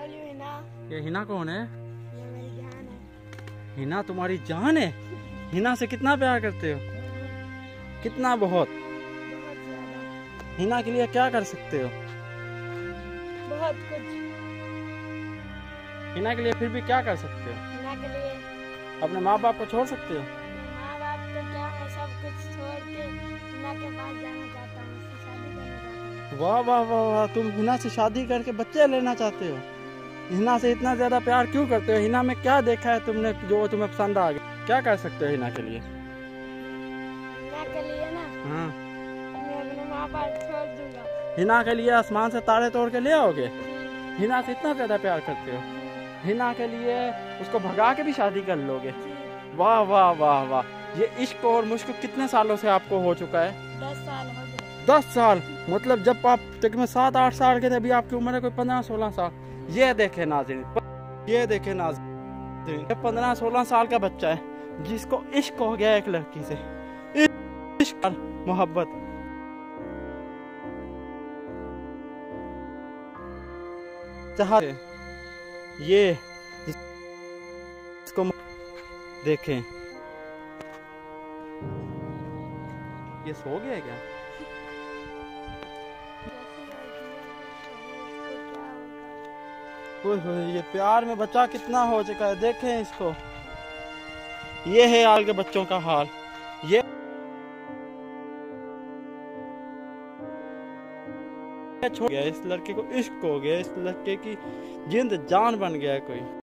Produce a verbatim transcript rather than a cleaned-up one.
बोली हिना। ये हिना कौन है? ये मेरी जान है। हिना तुम्हारी जान है? हिना से कितना प्यार करते हो? कितना? बहुत बहुत ज्यादा। हिना के लिए क्या कर सकते हो? बहुत कुछ। हिना के लिए फिर भी क्या कर सकते हो? हिना के लिए अपने माँ बाप को छोड़ सकते हो? माँ बाप को क्या, मैं सब कुछ छोड़ के हिना के पास जाना चाहता हूँ, उससे शादी करना चाहता हूँ। वाह वाह वाह वाह, तुम हिना से शादी करके बच्चे लेना चाहते हो? हिना से इतना ज्यादा प्यार क्यों करते हो? हिना में क्या देखा है तुमने जो तुम्हें पसंद आ गया? क्या कर सकते हो हिना के लिए? हिना के लिए ना हाँ, मैं अपने माँ बाप छोड़ दूंगा। हिना के लिए आसमान से तारे तोड़ के ले आओगे? हिना से इतना ज्यादा प्यार करते हो? हिना के लिए उसको भगा के भी शादी कर लोगे? वाह वाह वाह वाह, ये इश्क और मुश्क कितने सालों से आपको हो चुका है? दस साल हो गए। दस साल? मतलब जब आप तकरीबन सात आठ साल के थे, अभी आपकी उम्र है कोई पंद्रह सोलह साल। ये देखे नाज़रीन, ये देखे नाज़रीन, ये पंद्रह सोलह साल का बच्चा है जिसको इश्क हो गया एक लड़की से। इश्क और मोहब्बत। चाह ये इसको देखें, ये सो गया है क्या? ओए होए, ये प्यार में बच्चा कितना हो चुका है, देखें इसको। ये है हाल के बच्चों का हाल। ये छोड़ गया, इस लड़के को इश्क हो गया, इस लड़के की जिंद जान बन गया है कोई।